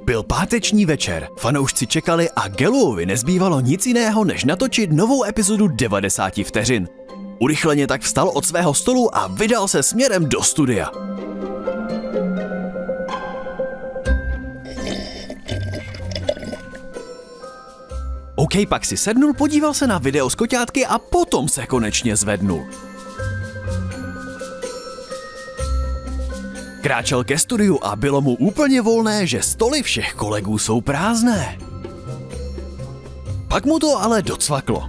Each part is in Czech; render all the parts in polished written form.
Byl páteční večer, fanoušci čekali a Geluovi nezbývalo nic jiného, než natočit novou epizodu 90 vteřin. Urychleně tak vstal od svého stolu a vydal se směrem do studia. OK, pak si sednul, podíval se na video z koťátky a potom se konečně zvednul. Kráčel ke studiu a bylo mu úplně volné, že stoly všech kolegů jsou prázdné. Pak mu to ale docvaklo.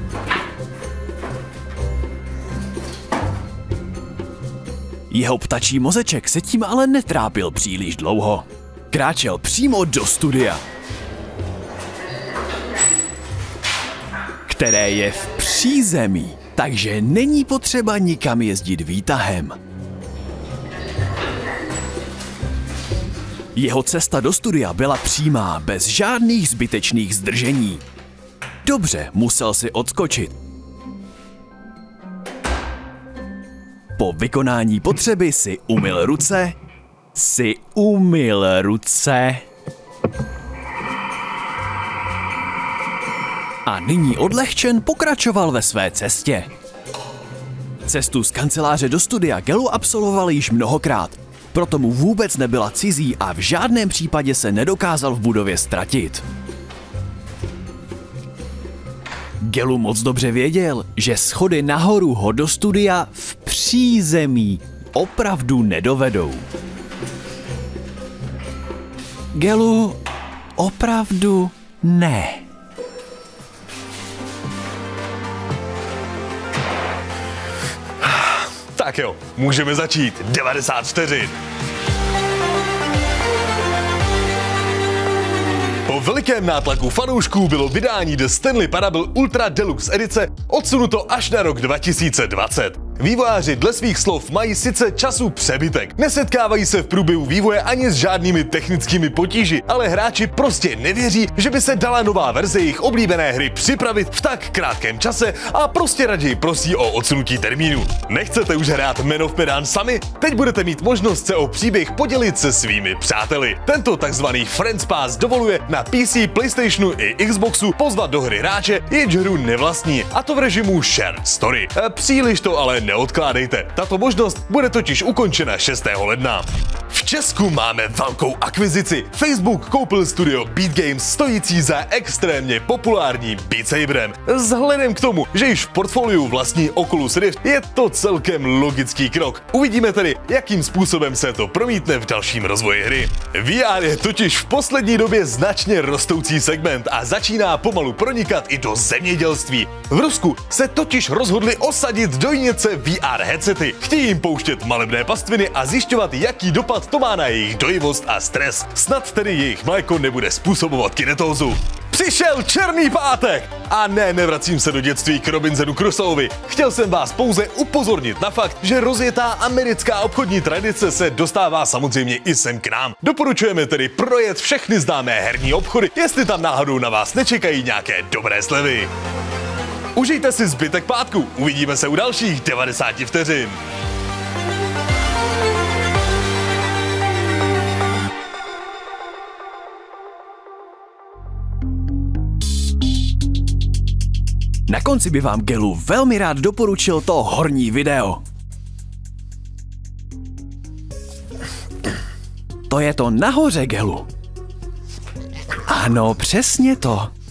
Jeho ptačí mozeček se tím ale netrápil příliš dlouho. Kráčel přímo do studia, které je v přízemí, takže není potřeba nikam jezdit výtahem. Jeho cesta do studia byla přímá, bez žádných zbytečných zdržení. Dobře, musel si odskočit. Po vykonání potřeby si umyl ruce. A nyní odlehčen pokračoval ve své cestě. Cestu z kanceláře do studia Gelu absolvoval již mnohokrát, proto mu vůbec nebyla cizí a v žádném případě se nedokázal v budově ztratit. Gelu moc dobře věděl, že schody nahoru ho do studia v přízemí opravdu nedovedou. Gelu, opravdu ne. Tak jo, můžeme začít. 90 vteřin. Po velikém nátlaku fanoušků bylo vydání The Stanley Parable Ultra Deluxe edice odsunuto až na rok 2020. Vývojáři dle svých slov mají sice času přebytek, nesetkávají se v průběhu vývoje ani s žádnými technickými potíži, ale hráči prostě nevěří, že by se dala nová verze jejich oblíbené hry připravit v tak krátkém čase a prostě raději prosí o odsunutí termínu. Nechcete už hrát Man of Medan sami? Teď budete mít možnost se o příběh podělit se svými přáteli. Tento takzvaný Friends Pass dovoluje na PC, PlayStationu i Xboxu pozvat do hry hráče, jež hru nevlastní, a to v režimu Shared Story. Příliš to ale neodkládejte, tato možnost bude totiž ukončena 6. ledna. V Česku máme velkou akvizici. Facebook koupil studio Beat Games stojící za extrémně populárním Beat Saberem. Vzhledem k tomu, že již v portfoliu vlastní Oculus Rift, je to celkem logický krok. Uvidíme tedy, jakým způsobem se to promítne v dalším rozvoji hry. VR je totiž v poslední době značně rostoucí segment a začíná pomalu pronikat i do zemědělství. V Rusku se totiž rozhodli osadit do Jinice VR headsety. Chtějí jim pouštět malebné pastviny a zjišťovat, jaký dopad to má na jejich dojivost a stres. Snad tedy jejich mléko nebude způsobovat kinetózu. Přišel Černý pátek! A ne, nevracím se do dětství k Robinsonu Crusoeovi. Chtěl jsem vás pouze upozornit na fakt, že rozjetá americká obchodní tradice se dostává samozřejmě i sem k nám. Doporučujeme tedy projet všechny známé herní obchody, jestli tam náhodou na vás nečekají nějaké dobré slevy. Užijte si zbytek pátku, uvidíme se u dalších 90 vteřin. Na konci by vám Gelu velmi rád doporučil to horní video. To je to nahoře, Gelu. Ano, přesně to.